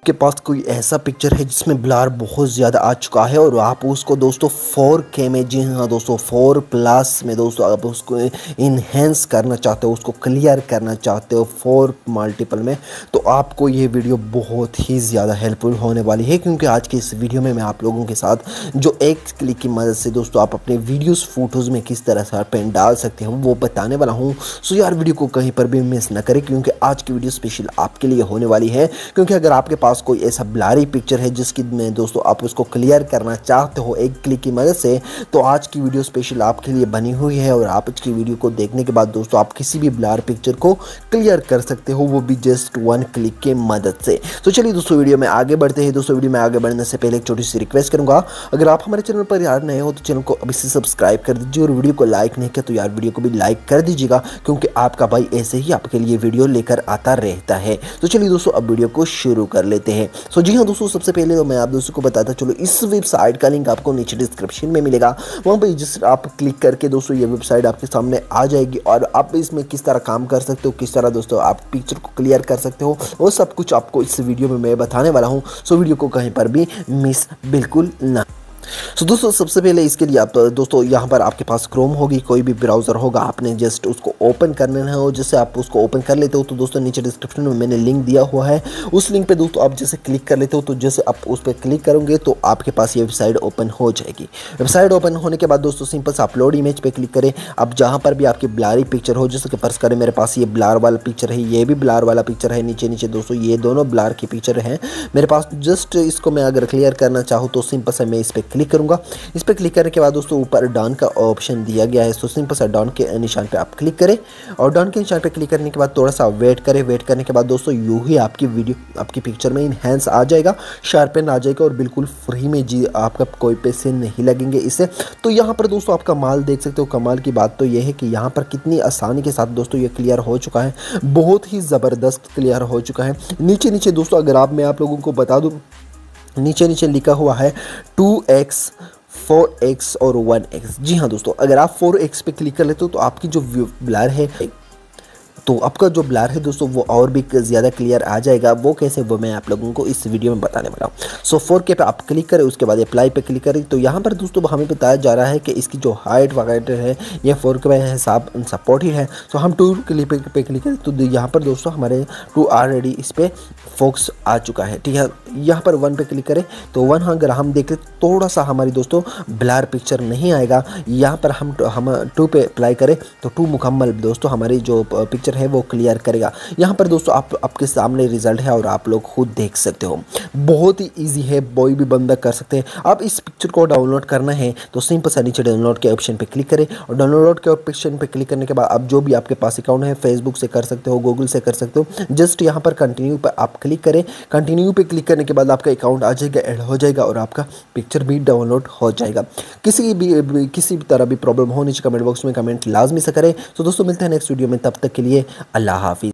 के पास कोई ऐसा पिक्चर है जिसमें ब्लर बहुत ज़्यादा आ चुका है और आप उसको दोस्तों 4K में, जी हाँ दोस्तों 4+ में दोस्तों आप उसको इन्हेंस करना चाहते हो, उसको क्लियर करना चाहते हो 4 मल्टीपल में, तो आपको ये वीडियो बहुत ही ज़्यादा हेल्पफुल होने वाली है। क्योंकि आज के इस वीडियो में मैं आप लोगों के साथ जो एक क्लिक की मदद से दोस्तों आप अपने वीडियोज़ फोटोज़ में किस तरह से पेन डाल सकते हो वो बताने वाला हूँ। सो यार वीडियो को कहीं पर भी मिस न करें क्योंकि आज की वीडियो स्पेशल आपके लिए होने वाली है। क्योंकि अगर आपके पास कोई ऐसा ब्लरी पिक्चर है जिसकी में दोस्तों आप उसको क्लियर करना चाहते हो एक क्लिक की मदद से, तो आज की वीडियो स्पेशल आपके लिए बनी हुई है। और आप इसकी वीडियो को देखने के बाद दोस्तों आप किसी भी ब्लर पिक्चर को क्लियर कर सकते हो, वो भी जस्ट 1 क्लिक के मदद से। तो चलिए दोस्तों वीडियो में आगे बढ़ते हैं। दोस्तों वीडियो में आगे बढ़ने से पहले एक छोटी सी रिक्वेस्ट करूंगा, अगर आप हमारे चैनल पर यार नए हो तो चैनल को अभी से सब्सक्राइब कर दीजिए और वीडियो को लाइक नहीं किया तो यार वीडियो को भी लाइक कर दीजिएगा, क्योंकि आपका भाई ऐसे ही आपके लिए वीडियो लेकर आता रहता है। तो चलिए दोस्तों अब वीडियो को शुरू कर लेते हैं। सो जी हाँ दोस्तों, सबसे पहले तो मैं आप दोस्तों को बताता चलो, इस वेबसाइट का लिंक आपको नीचे डिस्क्रिप्शन में मिलेगा। वहाँ पर जिस आप क्लिक करके दोस्तों ये वेबसाइट आपके सामने आ जाएगी और आप इसमें किस तरह काम कर सकते हो, किस तरह दोस्तों आप पिक्चर को क्लियर कर सकते हो, वो सब कुछ आपको इस वीडियो में मैं बताने वाला हूँ। सो वीडियो को कहीं पर भी मिस बिल्कुल ना। सो दोस्तों सबसे पहले इसके लिए आप दोस्तों यहाँ पर आपके पास क्रोम होगी, कोई भी ब्राउज़र होगा, आपने जस्ट उसको ओपन करना है। और जैसे आप उसको ओपन कर लेते हो तो दोस्तों नीचे डिस्क्रिप्शन में मैंने लिंक दिया हुआ है, उस लिंक पे दोस्तों आप जैसे क्लिक कर लेते हो तो जैसे आप उस पर क्लिक करोगे तो आपके पास ये वेबसाइट ओपन हो जाएगी। वेबसाइट ओपन होने के बाद दोस्तों सिंपल से अपलोड इमेज पे क्लिक करें। अब जहाँ पर भी आपकी ब्लरी पिक्चर हो, जैसे कि फर्ज करें मेरे पास ये ब्लर वाला पिक्चर है, ये भी ब्लर वाला पिक्चर है, नीचे नीचे दोस्तों ये दोनों ब्लर की पिक्चर हैं मेरे पास। जस्ट इसको मैं अगर क्लियर करना चाहूँ तो सिंपल से मैं इस पर क्लिक करूँगा। इस पर क्लिक करने के बाद दोस्तों ऊपर डन का ऑप्शन दिया गया है, तो सिंपल सा डन के निशान पे आप क्लिक करें और डन के निशान पे क्लिक करने के बाद थोड़ा सा वेट करें। वेट करने के बाद दोस्तों यूं ही आपकी वीडियो आपकी पिक्चर में इनहेंस आ जाएगा, शार्पन आ जाएगा और बिल्कुल फ्री में, जी आपका कोई पैसे नहीं लगेंगे इससे। तो यहाँ पर दोस्तों आप कमाल देख सकते हो। कमाल की बात तो यह है कि यहाँ पर कितनी आसानी के साथ दोस्तों ये क्लियर हो चुका है, बहुत ही ज़बरदस्त क्लियर हो चुका है। नीचे नीचे दोस्तों अगर आप मैं आप लोगों को बता दूँ, नीचे नीचे लिखा हुआ है 2x 4x और 1x। जी हाँ दोस्तों, अगर आप 4x पे क्लिक कर लेते हो तो आपकी जो ब्लर है, तो आपका जो ब्लर है दोस्तों वो और भी ज़्यादा क्लियर आ जाएगा। वो कैसे, वो मैं आप लोगों को इस वीडियो में बताने वाला हूँ। सो 4K पे आप क्लिक करें, उसके बाद अप्लाई पे क्लिक करें। तो यहाँ पर दोस्तों हमें बताया जा रहा है कि इसकी जो हाइट वगैरह है ये 4K में हिसाब सपोर्ट ही है। सो हम 2 क्लिक पे क्लिक करें तो यहाँ पर दोस्तों हमारे 2 ऑलरेडी इस पर फोकस आ चुका है, ठीक है। यहाँ पर 1 पे क्लिक करें तो 1 अगर हम देखें थोड़ा सा हमारी दोस्तों ब्लर पिक्चर नहीं आएगा। यहाँ पर हम 2 पे अप्लाई करें तो 2 मुकम्मल दोस्तों हमारी जो पिक्चर है वो क्लियर करेगा। यहाँ पर दोस्तों आपके सामने रिजल्ट है और आप लोग खुद देख सकते हो। बहुत ही इजी है, कोई भी बंदा कर सकते हैं। आप इस पिक्चर को डाउनलोड करना है तो सिंपल सा नीचे डाउनलोड के ऑप्शन पे क्लिक करें और डाउनलोड के ऑप्शन पे क्लिक करने के बाद आप जो भी आपके पास अकाउंट है, फेसबुक से कर सकते हो, गूगल से कर सकते हो। जस्ट यहाँ पर कंटिन्यू पर आप क्लिक करें। कंटिन्यू पे क्लिक करने के बाद आपका अकाउंट आ जाएगा, ऐड हो जाएगा और आपका पिक्चर भी डाउनलोड हो जाएगा। किसी भी तरह भी प्रॉब्लम हो नीचे कमेंट बॉक्स में कमेंट लाजमी से करें। तो दोस्तों मिलते हैं नेक्स्ट वीडियो में, तब तक के लिए अल्लाह हाफिज़।